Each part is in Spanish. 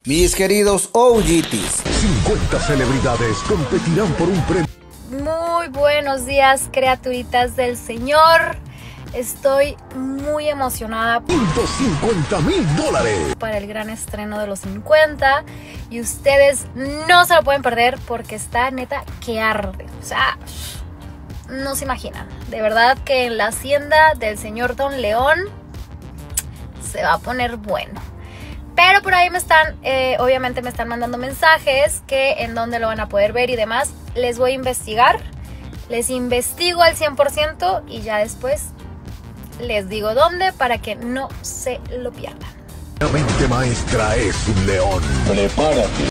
Mis queridos OGTs, 50 celebridades competirán por un premio. Muy buenos días, criaturitas del Señor. Estoy muy emocionada $150,000 para el gran estreno de los 50 y ustedes no se lo pueden perder porque está neta que arde. O sea, no se imaginan. De verdad que en la hacienda del señor Don León se va a poner bueno. Pero por ahí me están, obviamente me están mandando mensajes que en dónde lo van a poder ver y demás. Les voy a investigar, les investigo al 100% y ya después les digo dónde para que no se lo pierdan. La mente maestra es un león. Prepárate.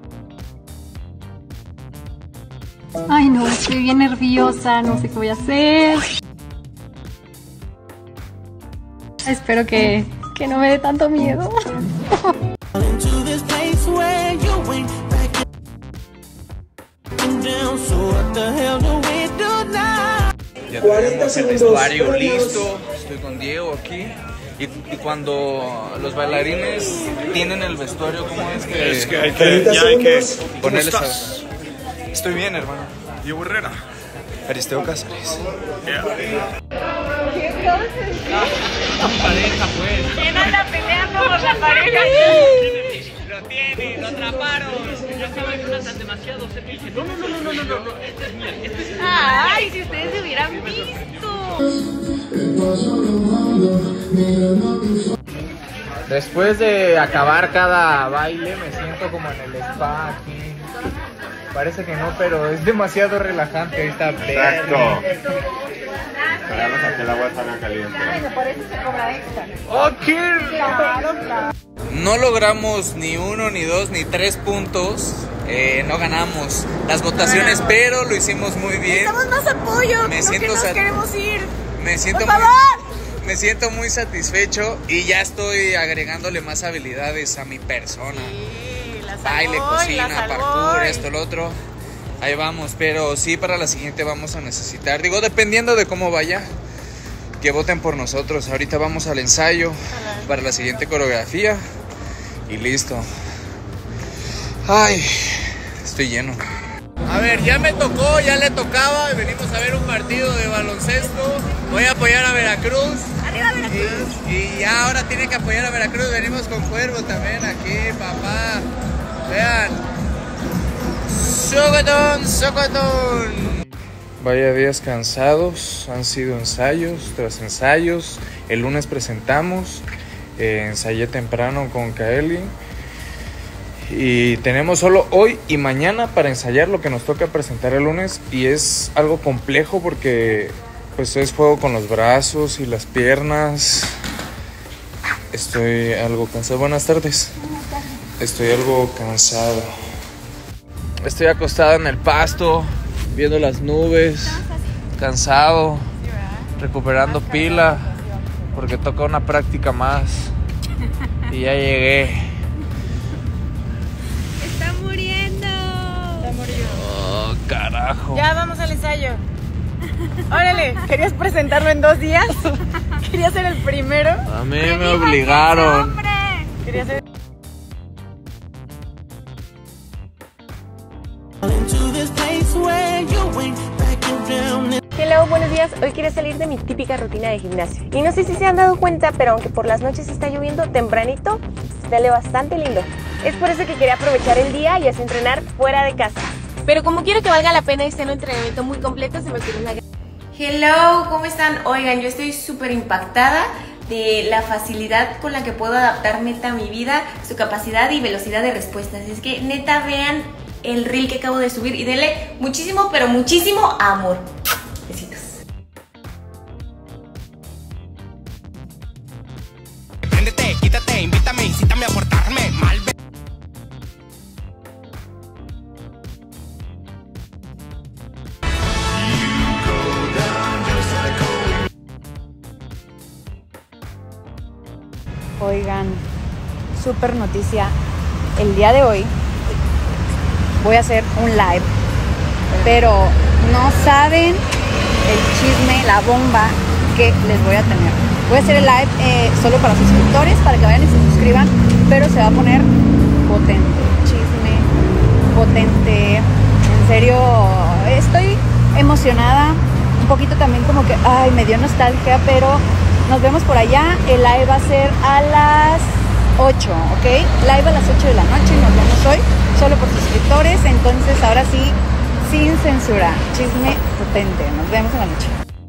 Ay no, estoy bien nerviosa, no sé qué voy a hacer. Espero que no me dé tanto miedo. 40 segundos. El vestuario listo, estoy con Diego aquí. Y cuando los bailarines tienen el vestuario, ¿cómo es que? Es que hay que ponerles ¿Cómo estás? Estoy bien, hermano. Diego Herrera. Aristeo Cáceres. La pareja, pues. ¿Quién anda peleando por la pareja? Lo atraparon. Yo estaba en una tan demasiado cerca y dije, no. Este es mío. Ay, si ustedes se hubieran visto. Después de acabar cada baile me siento como en el spa aquí. Parece que no, pero es demasiado relajante esta playa. Exacto. Esperamos a que el agua salga caliente. Por eso se cobra extra. ¡Ok! Claro. No logramos ni 1, ni 2, ni 3 puntos. No ganamos las votaciones, pero lo hicimos muy bien. Necesitamos más apoyo. Me siento nos queremos ir. Por favor. Me siento muy satisfecho y ya estoy agregándole más habilidades a mi persona. Baile, cocina, parkour, esto, lo otro. Ahí vamos, pero sí, para la siguiente vamos a necesitar, digo, dependiendo de cómo vaya, que voten por nosotros. Ahorita vamos al ensayo para la siguiente coreografía y listo. Ay, estoy lleno. A ver, ya me tocó, ya le tocaba. Venimos a ver un partido de baloncesto. Voy a apoyar a Veracruz. Arriba Veracruz. Y ya ahora tiene que apoyar a Veracruz. Venimos con Cuervo también aquí, papá. Vean. Socotón. Vaya días cansados. Han sido ensayos tras ensayos. El lunes presentamos. Ensayé temprano con Kaeli. Y tenemos solo hoy y mañana para ensayar lo que nos toca presentar el lunes. Y es algo complejo porque pues es juego con los brazos y las piernas. Estoy algo cansado. Buenas tardes. Estoy algo cansado. Estoy acostado en el pasto, viendo las nubes, cansado, recuperando pila, porque toca una práctica más. Y ya llegué. Está muriendo. Oh, carajo. Ya vamos al ensayo. Órale, ¿querías presentarlo en 2 días? ¿Querías ser el primero? A mí me obligaron. ¿Querías ser... Hello, buenos días. Hoy quiero salir de mi típica rutina de gimnasio. Y no sé si se han dado cuenta, pero aunque por las noches está lloviendo tempranito, sale bastante lindo. Es por eso que quería aprovechar el día y así entrenar fuera de casa. Pero como quiero que valga la pena y sea un entrenamiento muy completo, se me ocurrió una... Hello, ¿cómo están? Oigan, yo estoy súper impactada de la facilidad con la que puedo adaptar neta a mi vida, su capacidad y velocidad de respuesta. Así es que neta vean el reel que acabo de subir y denle muchísimo, pero muchísimo amor. Besitos. Préndete, quítate, invítame, incítame a portarme mal. Oigan, súper noticia. El día de hoy voy a hacer un live, pero no saben el chisme, la bomba que les voy a tener. Voy a hacer el live solo para suscriptores, para que vayan y se suscriban, pero se va a poner potente. emocionada, un poquito también como que, ay, me dio nostalgia, pero nos vemos por allá. El live va a ser a las 8, ¿ok? Live a las 8 de la noche y nos vemos hoy, solo por suscriptores. Entonces, ahora sí, sin censura, chisme potente. Nos vemos en la noche.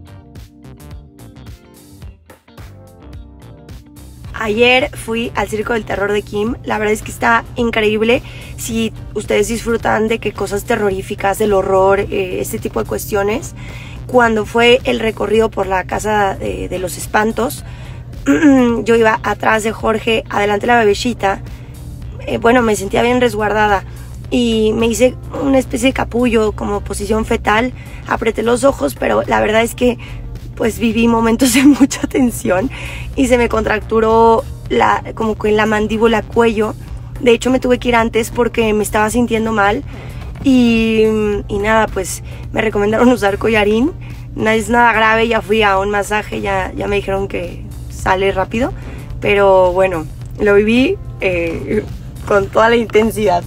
Ayer fui al Circo del Terror de Kim, la verdad es que está increíble. Si ustedes disfrutan de que cosas terroríficas, del horror, este tipo de cuestiones, cuando fue el recorrido por la Casa de los Espantos, yo iba atrás de Jorge, adelante la bebecita, bueno, me sentía bien resguardada y me hice una especie de capullo como posición fetal, apreté los ojos, pero la verdad es que pues viví momentos de mucha tensión y se me contracturó como que la mandíbula, cuello. De hecho me tuve que ir antes porque me estaba sintiendo mal y nada, pues me recomendaron usar collarín. No es nada grave, ya fui a un masaje, ya me dijeron que sale rápido, pero bueno, lo viví con toda la intensidad.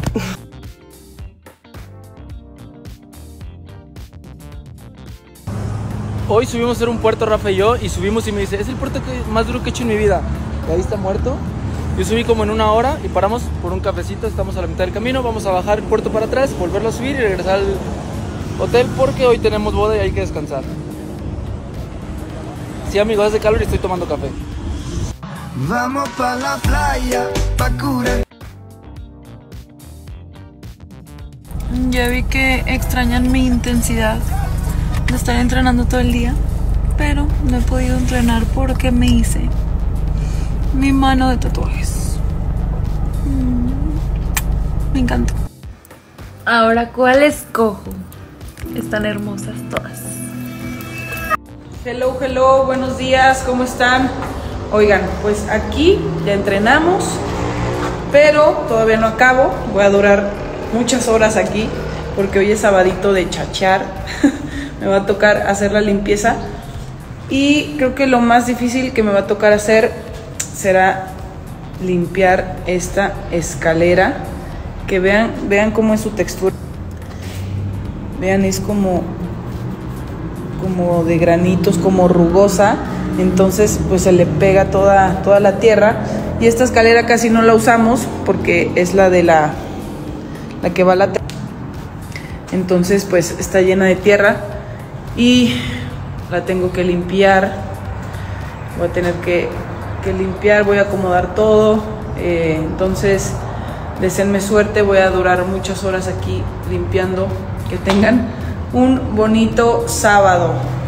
Hoy subimos a hacer un puerto, Rafa y yo, y subimos y me dice, es el puerto más duro que he hecho en mi vida. Y ahí está muerto. Yo subí como en 1 hora y paramos por un cafecito, estamos a la mitad del camino, vamos a bajar el puerto para atrás, volverlo a subir y regresar al hotel porque hoy tenemos boda y hay que descansar. Sí, amigos, hace calor y estoy tomando café. Vamos pa' la playa, pa' curar. Ya vi que extrañan mi intensidad de estar entrenando todo el día, pero no he podido entrenar porque me hice mi mano de tatuajes. Me encanta. Ahora, ¿cuál escojo? Están hermosas todas. Hello, hello, buenos días, ¿cómo están? Oigan, pues aquí ya entrenamos, pero todavía no acabo. Voy a durar muchas horas aquí porque hoy es sabadito de chachear. Me va a tocar hacer la limpieza y creo que lo más difícil que me va a tocar hacer será limpiar esta escalera, que vean cómo es su textura. Vean, es como de granitos, como rugosa, entonces pues se le pega toda la tierra. Y esta escalera casi no la usamos porque es la de la que va a la tierra, entonces pues está llena de tierra y la tengo que limpiar. Voy a tener que limpiar, voy a acomodar todo, entonces deseenme suerte, voy a durar muchas horas aquí limpiando. Que tengan un bonito sábado.